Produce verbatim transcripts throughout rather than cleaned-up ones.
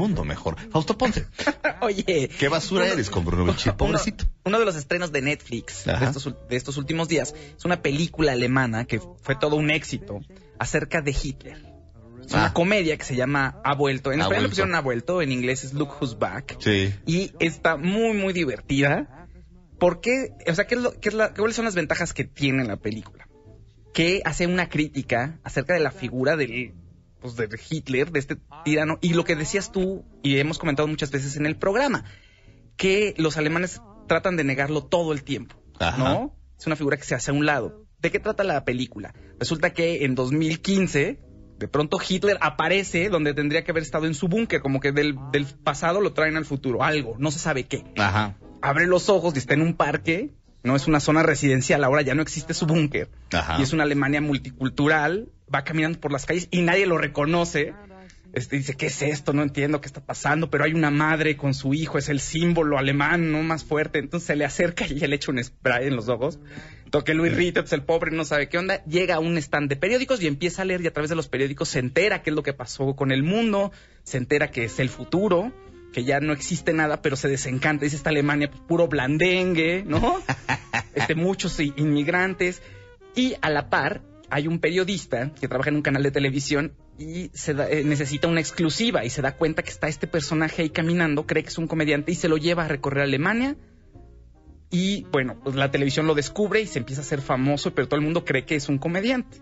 mundo mejor. Fausto Ponce. Oye. ¿Qué basura uno, eres con Brunovich? Pobrecito. Uno, uno de los estrenos de Netflix de estos, de estos últimos días es una película alemana que fue todo un éxito acerca de Hitler. Es ah. una comedia que se llama Ha Vuelto. En español le pusieron Ha Vuelto, en inglés es Look Who's Back. Sí. Y está muy, muy divertida. ¿Por qué? O sea, ¿qué es lo, qué es la, ¿cuáles son las ventajas que tiene la película? Que hace una crítica acerca de la figura del, pues, de Hitler, de este tirano, y lo que decías tú, y hemos comentado muchas veces en el programa, que los alemanes tratan de negarlo todo el tiempo, Ajá. ¿no? Es una figura que se hace a un lado. ¿De qué trata la película? Resulta que en dos mil quince, de pronto Hitler aparece donde tendría que haber estado en su búnker, como que del, del pasado lo traen al futuro, algo, no se sabe qué. Ajá. Abre los ojos y está en un parque, no es una zona residencial, ahora ya no existe su búnker. Y es una Alemania multicultural, va caminando por las calles y nadie lo reconoce. Este, dice, ¿qué es esto? No entiendo qué está pasando, pero hay una madre con su hijo, es el símbolo alemán, ¿no? Más fuerte. Entonces se le acerca y ella le echa un spray en los ojos. Toque lo irrita, pues el pobre no sabe qué onda. Llega a un stand de periódicos y empieza a leer, y a través de los periódicos se entera qué es lo que pasó con el mundo, se entera que es el futuro, que ya no existe nada, pero se desencanta. Dice, esta Alemania, pues puro blandengue, ¿no? Este, muchos inmigrantes. Y a la par hay un periodista que trabaja en un canal de televisión y se da, eh, necesita una exclusiva, y se da cuenta que está este personaje ahí caminando, cree que es un comediante y se lo lleva a recorrer Alemania. Y bueno, pues la televisión lo descubre y se empieza a hacer famoso, pero todo el mundo cree que es un comediante.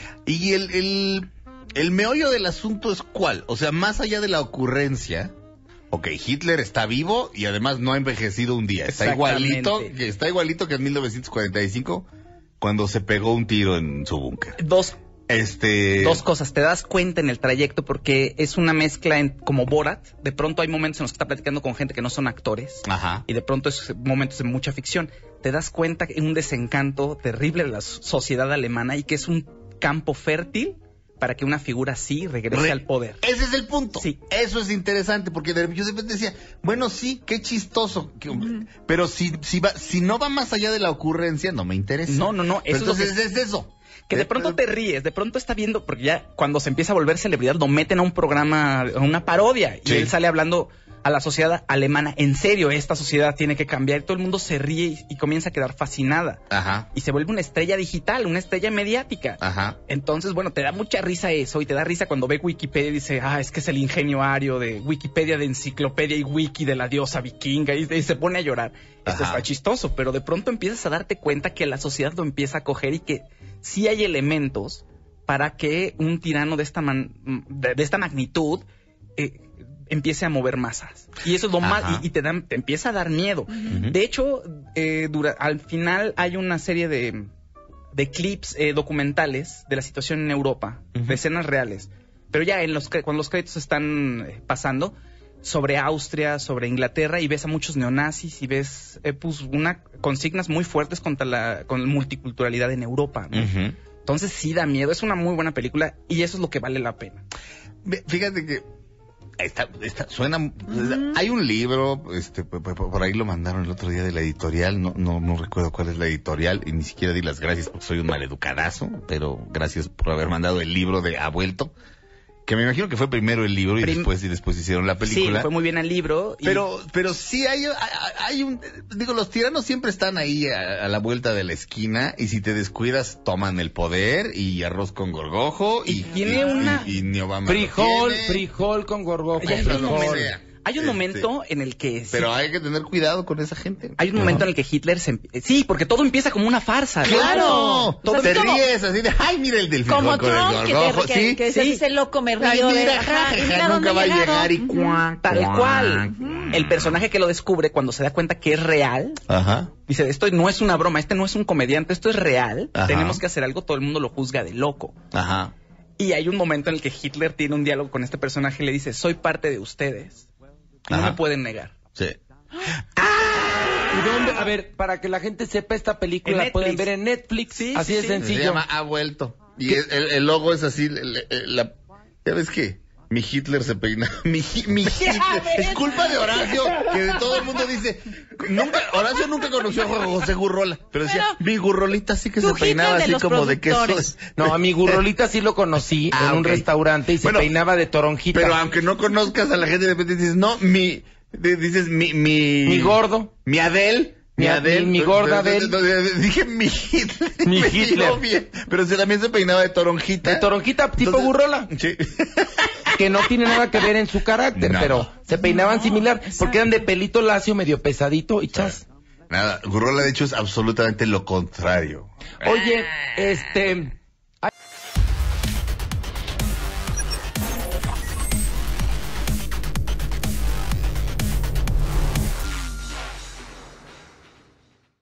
Y el, el, el meollo del asunto es ¿cuál? O sea, más allá de la ocurrencia... Ok, Hitler está vivo y además no ha envejecido un día. Está igualito, está igualito que en mil novecientos cuarenta y cinco, cuando se pegó un tiro en su búnker. Dos, este... dos cosas. Te das cuenta en el trayecto porque es una mezcla en, como Borat. De pronto hay momentos en los que está platicando con gente que no son actores. Ajá. Y de pronto es momentos de mucha ficción. Te das cuenta que hay un desencanto terrible de la sociedad alemana y que es un campo fértil para que una figura así regrese Re al poder. Ese es el punto. Sí. Eso es interesante, porque yo siempre decía, bueno, sí, qué chistoso, que, uh-huh. pero si, si, va, si no va más allá de la ocurrencia, no me interesa. No, no, no. Eso entonces es, que, es eso. Que de pronto te ríes, de pronto está viendo, porque ya cuando se empieza a volver celebridad, lo meten a un programa, a una parodia, y sí. él sale hablando a la sociedad alemana, en serio, esta sociedad tiene que cambiar, y todo el mundo se ríe y, y comienza a quedar fascinada. Ajá. Y se vuelve una estrella digital, una estrella mediática. Ajá. Entonces, bueno, te da mucha risa eso, y te da risa cuando ve Wikipedia y dice, ah, es que es el ingenio ario de Wikipedia, de enciclopedia y wiki de la diosa vikinga, y, y se pone a llorar. Esto está chistoso, pero de pronto empiezas a darte cuenta que la sociedad lo empieza a coger y que sí hay elementos para que un tirano de esta, man, de, de esta magnitud eh, empiece a mover masas. Y eso es lo más, y, y te, dan, te empieza a dar miedo. Uh-huh. De hecho, eh, dura, al final hay una serie de, de clips eh, documentales de la situación en Europa, uh-huh. de escenas reales. Pero ya en los, cuando los créditos están pasando, sobre Austria, sobre Inglaterra, y ves a muchos neonazis y ves eh, pues una consignas muy fuertes contra la con la multiculturalidad en Europa, ¿no? Uh-huh. Entonces sí da miedo, es una muy buena película y eso es lo que vale la pena. Fíjate que esta, esta suena, uh-huh. hay un libro, este, por, por ahí lo mandaron el otro día de la editorial, no, no, no recuerdo cuál es la editorial y ni siquiera di las gracias porque soy un maleducadazo, pero gracias por haber mandado el libro de Ha Vuelto. Que me imagino que fue primero el libro y Prim- después y después hicieron la película. Sí, fue muy bien el libro. Y... Pero pero sí hay, hay un... Digo, los tiranos siempre están ahí a, a la vuelta de la esquina y si te descuidas toman el poder y arroz con gorgojo y... Y tiene y, una... Y, y ni Obama Frijol, frijol con gorgojo. Hay un momento, hay un este, momento en el que... Pero sí, hay que tener cuidado con esa gente. Hay un momento ¿no? en el que Hitler se... Sí, porque todo empieza como una farsa. ¡Claro! Todo te como... ríes así de, ay, mira el del frijol como con Trump, el gorgojo. que, ¿Sí? que, que sí. ese loco me río ay, de... mira, Ajá, ja, ja, ja, ja, nunca va a llegar y... Uh-huh. Tal cual. Uh-huh. El personaje que lo descubre cuando se da cuenta que es real... Ajá. Dice, esto no es una broma, este no es un comediante, esto es real. Ajá. Tenemos que hacer algo, todo el mundo lo juzga de loco. Ajá. Y hay un momento en el que Hitler tiene un diálogo con este personaje y le dice, soy parte de ustedes. Y no me pueden negar. Sí. ¡Ah! ¿Y dónde? A ver, para que la gente sepa, esta película la pueden ver en Netflix. Sí, así sí, de sencillo. Se llama Ha Vuelto. Y el, el logo es así, la, la, ¿ya ves qué? Mi Hitler se peinaba. Mi, mi Hitler. Es culpa de Horacio, que de todo el mundo dice. Nunca, Horacio nunca conoció a José Gurrola, pero decía, pero, mi Gurrolita sí que se peinaba así como de queso. No, a mi Gurrolita sí lo conocí ah, en un okay. restaurante y se bueno, peinaba de toronjita. Pero aunque no conozcas a la gente, de repente dices, no, mi, dices, mi, mi. Mi gordo. Mi Adel. Mi Adel, mi, mi gorda Adel. Dije mi Hitler. Mi Hitler. Bien, pero sí, también se peinaba de toronjita. De toronjita, tipo Entonces, Gurrola. Sí. Que no tiene nada que ver en su carácter, no. pero se peinaban no, similar, porque eran de pelito lacio, medio pesadito y chas. Nada, Gurrola de hecho es absolutamente lo contrario. Oye, este...